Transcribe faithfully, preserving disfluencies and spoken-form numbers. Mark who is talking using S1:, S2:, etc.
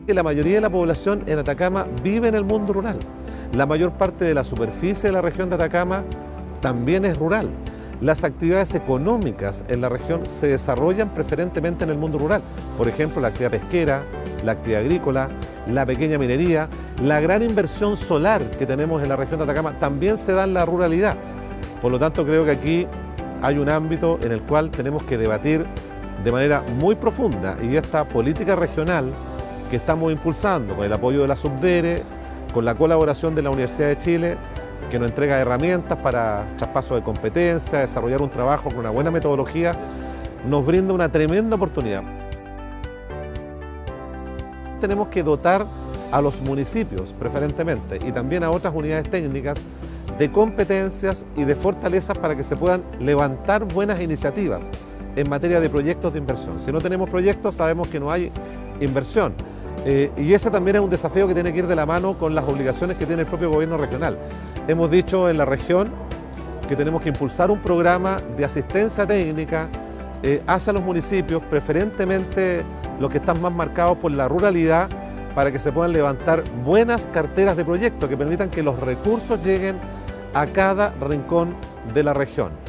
S1: La mayoría de la población en Atacama vive en el mundo rural. La mayor parte de la superficie de la región de Atacama también es rural. Las actividades económicas en la región se desarrollan preferentemente en el mundo rural. Por ejemplo, la actividad pesquera, la actividad agrícola, la pequeña minería, la gran inversión solar que tenemos en la región de Atacama también se da en la ruralidad. Por lo tanto, creo que aquí hay un ámbito en el cual tenemos que debatir de manera muy profunda, y esta política regional que estamos impulsando con el apoyo de la Subdere, con la colaboración de la Universidad de Chile, que nos entrega herramientas para traspaso de competencias, desarrollar un trabajo con una buena metodología, nos brinda una tremenda oportunidad. Tenemos que dotar a los municipios, preferentemente, y también a otras unidades técnicas, de competencias y de fortalezas para que se puedan levantar buenas iniciativas en materia de proyectos de inversión. Si no tenemos proyectos, sabemos que no hay inversión. Eh, y ese también es un desafío que tiene que ir de la mano con las obligaciones que tiene el propio gobierno regional. Hemos dicho en la región que tenemos que impulsar un programa de asistencia técnica eh, hacia los municipios, preferentemente los que están más marcados por la ruralidad, para que se puedan levantar buenas carteras de proyectos que permitan que los recursos lleguen a cada rincón de la región.